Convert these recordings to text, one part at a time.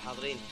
حاضرين.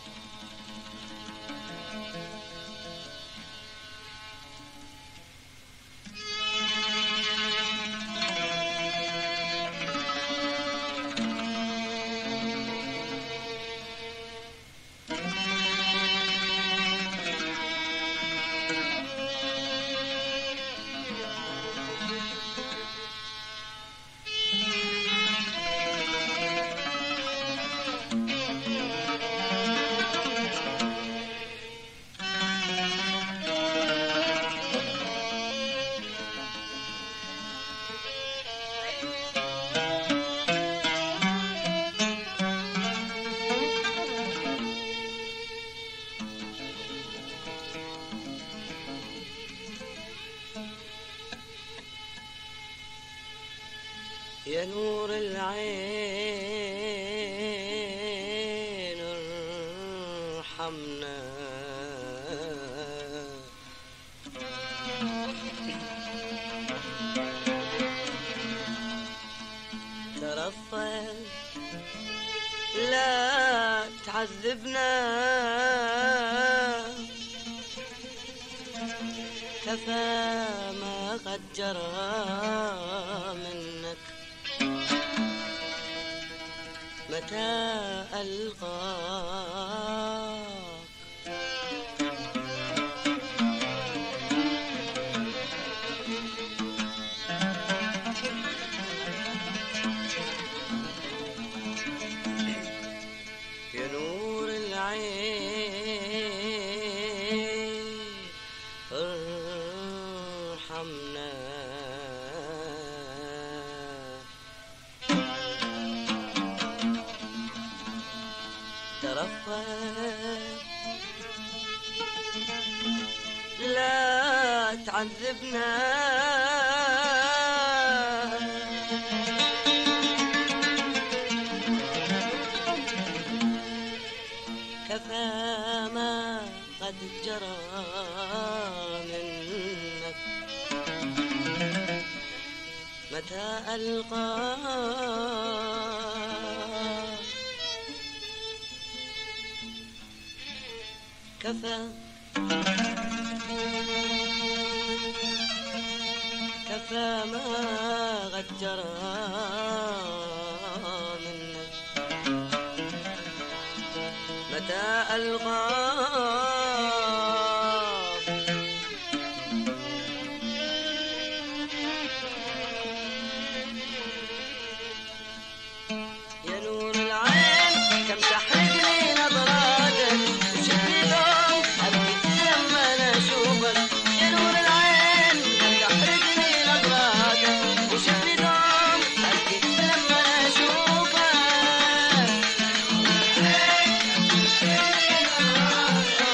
يا نور العين ارحمنا، ترفع لا تعذبنا، كفى ما قد جرى منك، متى ألقاك يا نور العين ارحمنا، ترفع لا تعذبنا، كفى ما قد جرى منك، متى ألقاك كفى ما قد جرى منك، متى ألقاك يا نور العين كم تحرقني نظراتك، وشكلي دوم أبكي لما أنا أشوفك، يا نور العين كم تحرقني نظراتك، وشكلي دوم أبكي لما أنا أشوفك.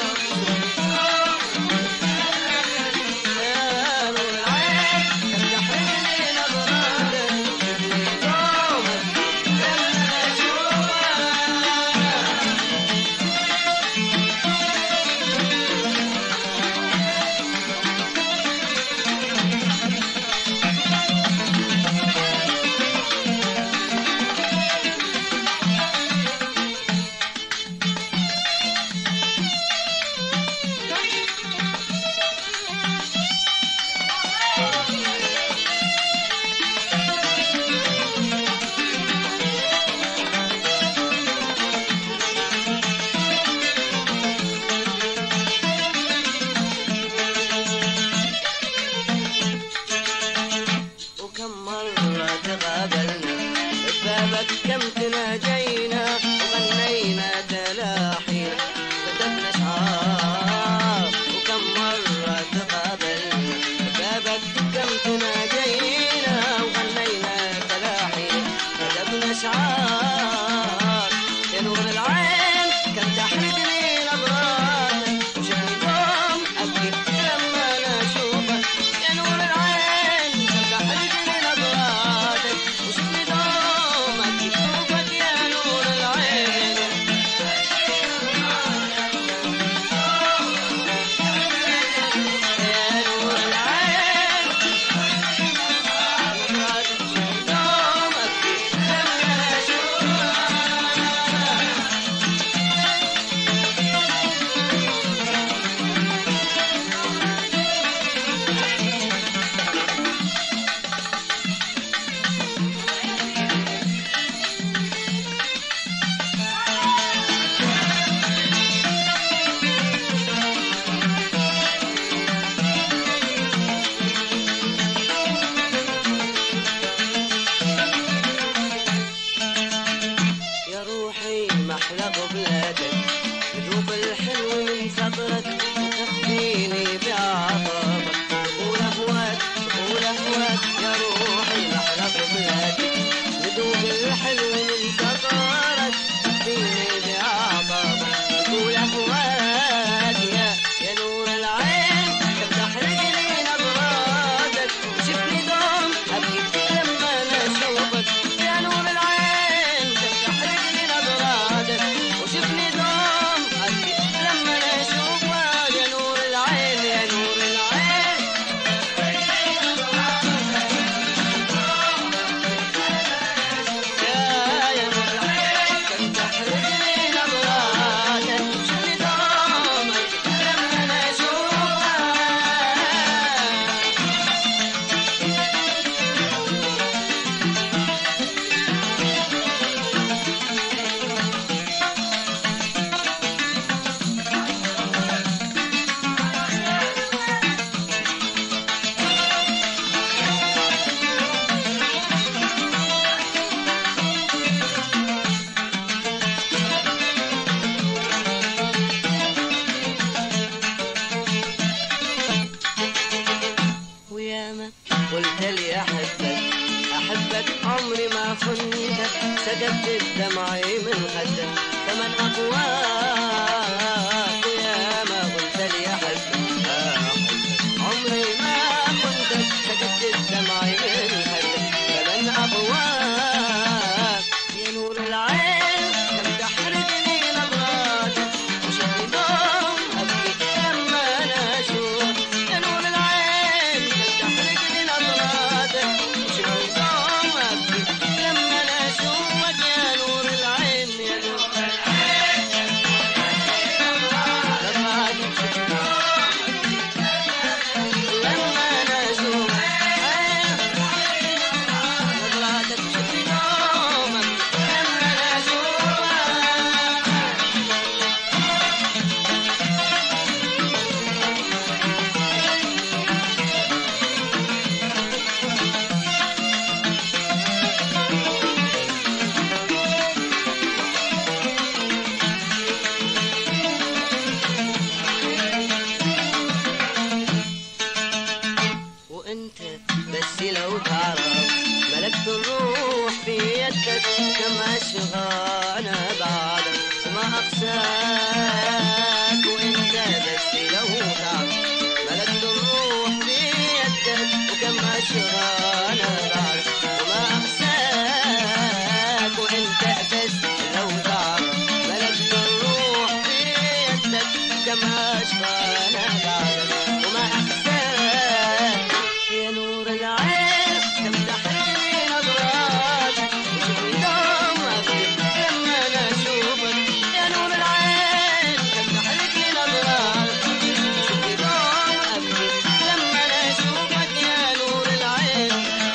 أقساك وأنت بس لو تعرف ملكت الروح بيدك وكم أشغالة بعد وما أقساك وأنت بس لو تعرف ملكت الروح بيدك وكم أشغالة بعد وما أقساك يا نور العين كم تحرقني نظراتك وشوفي دمك لما أنا أشوفك يا نور العين كم تحرقني نظراتك وشوفي دمك لما أنا أشوفك يا نور العين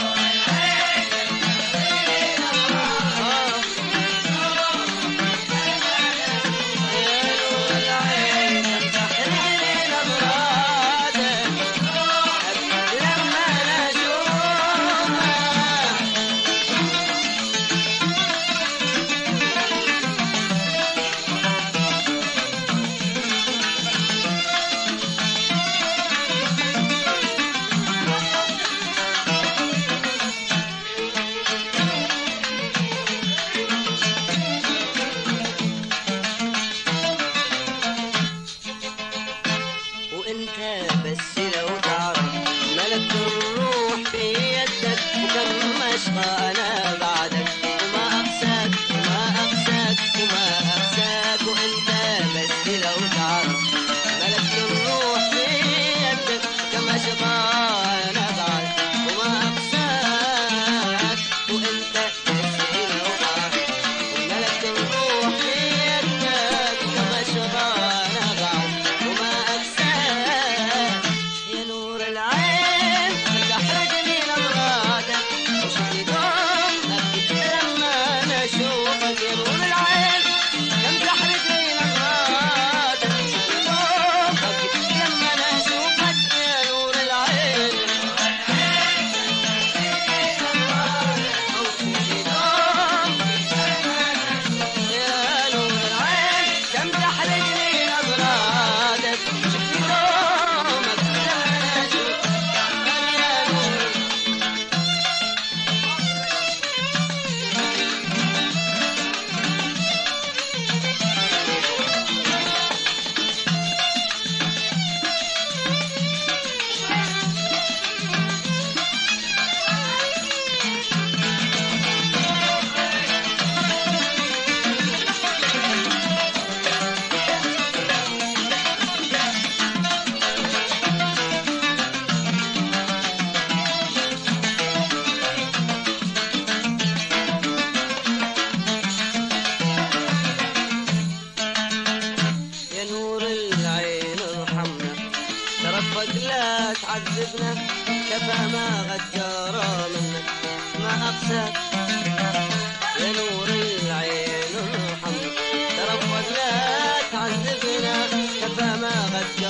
وانت بس لو تعرف ملكت الروح في يدك وكم مشقى انا بعدك وما اقساك وما اقساك وما اقساك وانت بس لو تعرف ملكت الروح في يدك وكم مشقى انا بعدك وما اقساك وانت بس لو تعرف ملكت الروح في يدك وكم مشقى انا بعدك وما اقساك يا نور العين تحرقني نظراتك وشوفي دمك لما انا اشوفك يا نور العين كم تحرقني نظراتك وشوفي دمك لما انا اشوفك يا نور العين وشوفي دمك يا نور العين كم تحرقني نظراتك وشوفي دمك لما انا اشوفك يا نور يا نور العين ارحمنا ترفق لا تعذبنا كفى ما غجارة منك ما أقساك يا نور العين ارحمنا ترفق لا تعذبنا كفى ما غجارة